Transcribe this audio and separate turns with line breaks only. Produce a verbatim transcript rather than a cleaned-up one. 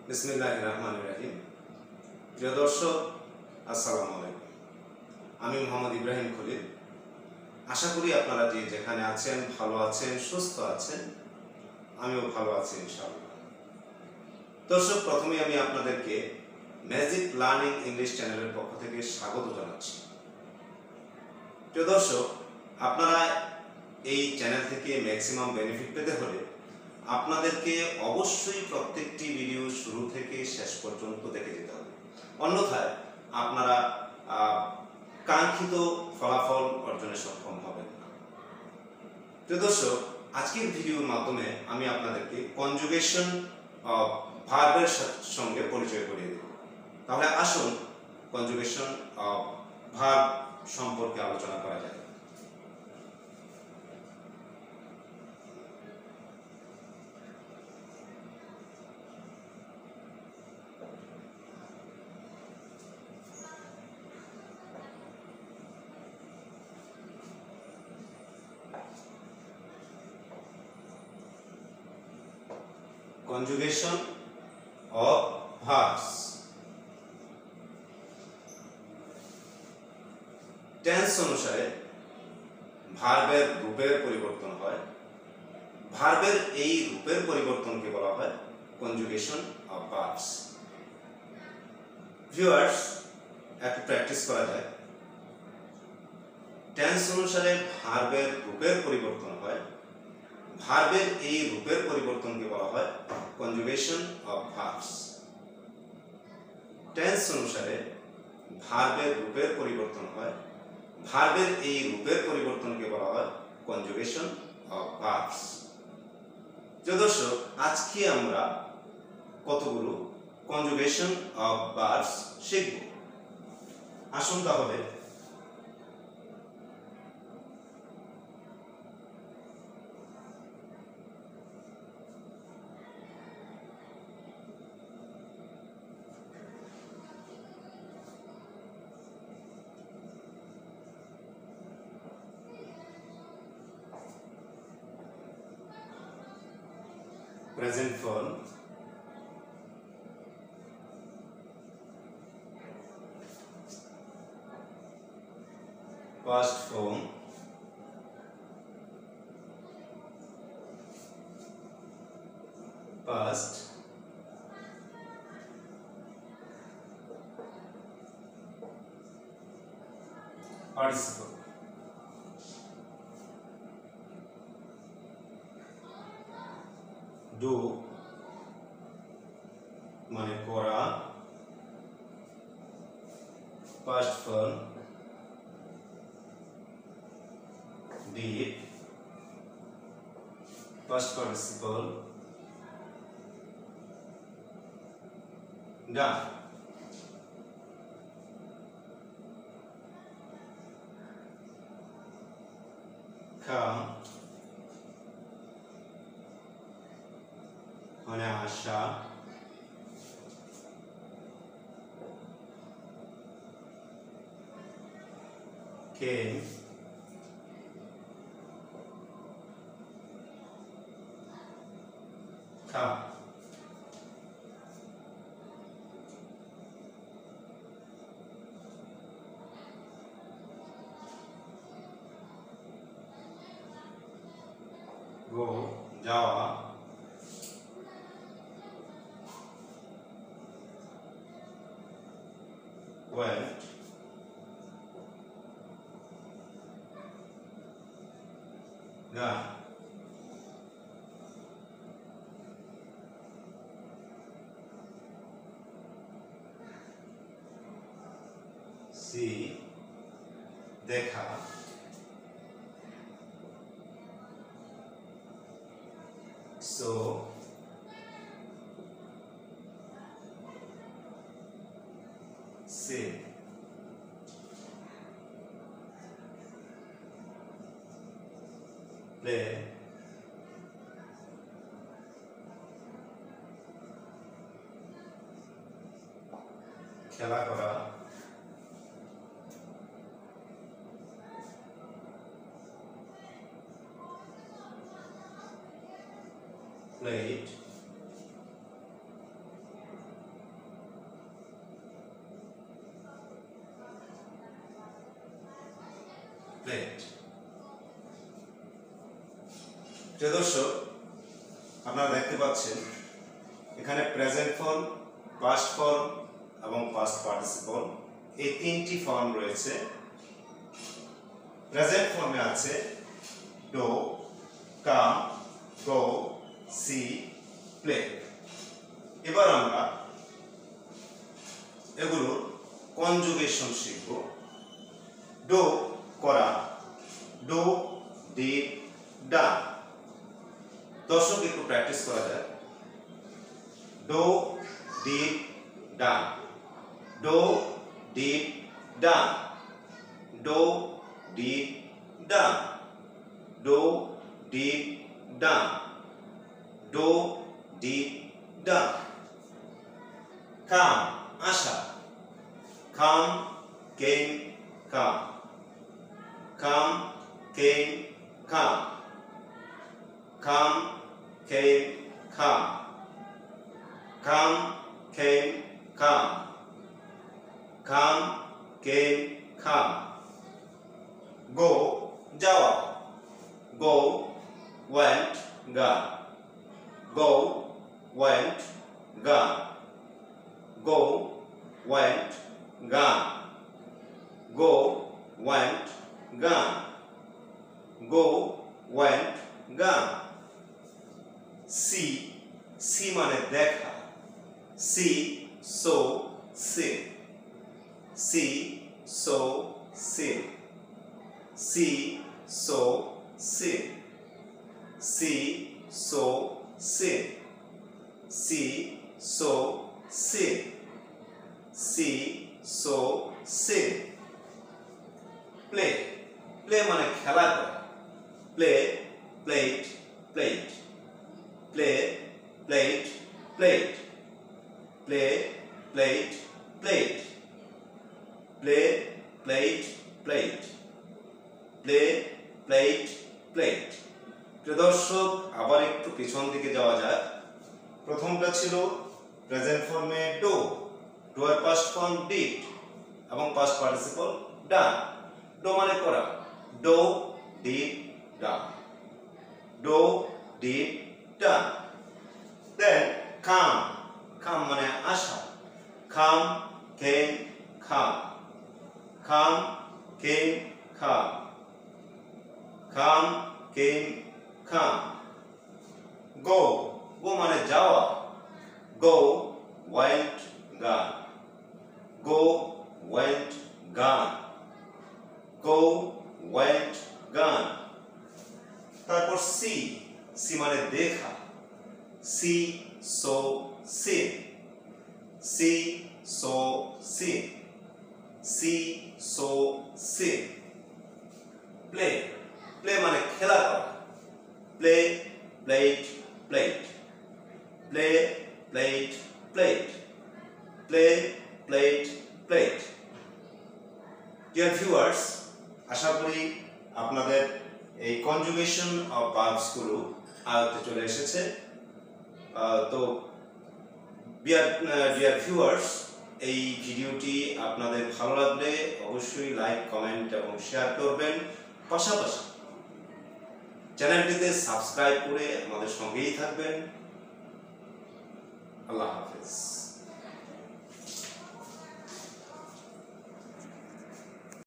বিসমিল্লাহির রহমানির রহিম। প্রিয় দর্শক, আসসালামু আলাইকুম। আমি মোহাম্মদ ইব্রাহিম খলিল। আশা করি আপনারা যে যেখানে আছেন ভালো আছেন, সুস্থ আছেন। আমিও ভালো আছি ইনশাআল্লাহ। দর্শক, প্রথমে আমি আপনাদেরকে ম্যাজিক লার্নিং ইংলিশ চ্যানেলের পক্ষ থেকে স্বাগত জানাচ্ছি। প্রিয় দর্শক, আপনারা এই চ্যানেল থেকে ম্যাক্সিমাম বেনিফিট পেতে হলে আপনাদেরকে অবশ্যই প্রত্যেকটি ভিডিও শুরু থেকে শেষ পর্যন্ত দেখে যেতে হবে, অন্যথায় আপনারা কাঙ্ক্ষিত ফলাফল অর্জনে সক্ষম হবেন না। প্রিয় দর্শক, আজকের ভিডিওর মাধ্যমে আমি আপনাদেরকে কনজুগেশন অফ ভার্বের সঙ্গে পরিচয় করিয়ে দেব। তাহলে আসুন কনজুগেশন অফ ভার্ব সম্পর্কে আলোচনা করা যায়। Conjugation of verbs. টেন্স অনুসারে ভার্বের রূপের পরিবর্তন হয়। ভার্বের এই রূপের পরিবর্তনকে বলা হয় কনজুগেশন অফ ভার্বস। ভিউয়ার্স, একটু প্র্যাকটিস করা যায়। টেন্স অনুসারে ভার্বের রূপের পরিবর্তন হয়। ভার্বের এই রূপের পরিবর্তনকে বলা হয় কনজুগেশন অফ ভার্বস। টেন্স অনুসারে ভার্বের রূপের পরিবর্তন হয়। ভার্বের এই রূপের পরিবর্তনকে বলা হয় কনজুগেশন অফ ভার্বস। প্রিয় দর্শক, আজকে আমরা কতগুলো কনজুগেশন অফ ভার্বস শিখব। আসুন তাহলে present form, past form, past, participle. Do মানে করা, past form did, past participle done. Come মানে আশা, came, come, go যাওয়া, went, gone, see দেখা, so say, play, খেলা করা, played, প্রিয় দর্শক, আপনারা দেখতে পাচ্ছেন এখানে প্রেজেন্ট ফর্ম, পাস্ট ফর্ম এবং পাস্ট পার্টিসিপল এই তিনটি ফর্ম রয়েছে। প্রেজেন্ট ফর্মে আছে do, come, go, see, play. এবার আমরা এগুলোর কনজুগেশন শিখব। ডো করা, ডো, ডিড, ডান। দর্শক একটু প্র্যাকটিস করা যায়। Do, did, done, do, did, done, do, did, done, do, did, done, do, did, done. Come, আসা, কাম, কেম, কাম, কাম, কেম, কাম, কাম, কেম, কাম, কাম, কেম, কাম, কাম, কেম, কাম। গো, যাওয়া, গো, went, gone, go, went, gone, go, went, gone, go, went, gone, go, went, gone. See, see মানে দেখা, see, saw, seen, see, saw, seen, see, saw, seen, see, saw, seen, see, saw, seen, see, saw, seen. Play, play মানে খেলা করা, play, played, played, play, played, played, play, played, played, play, played, played, play, played, played. প্রিয় দর্শক, আবার একটু পিছন দিকে যাওয়া যায়। প্রথমটা ছিল প্রেজেন্ট ফর্মে ডো, ডো এর পাস্ট ফর্ম ডিড এবং পাস্ট পার্টিসিপল ডান। ডো মানে করা, do, did, done, do, did, done. Then come, come মানে আসা, কাম, কেম, কাম, কাম, কেম, কাম, কাম, কেম, কাম। গো, গো মানে যাওয়া, গো, went, gone, go, went, gone, go, went, গান। তারপর সি, সি মানে দেখা, see, saw, seen, see, saw, seen, see, saw, seen. Play, play মানে খেলা করা, play, played, played, play, played, played, play, played, played. Dear viewers, আশা করি আপনাদের এই কনজুগেশন অফ ভার্বস গুলো আয়ত্তে চলে এসেছে। তো ডিয়ার ভিউয়ার্স, এই ভিডিওটি আপনাদের ভালো লাগলে অবশ্যই লাইক, কমেন্ট এবং শেয়ার করবেন। পাশাপাশি চ্যানেলটিতে সাবস্ক্রাইব করে আমাদের সঙ্গেই থাকবেন। আল্লাহ হাফেজ।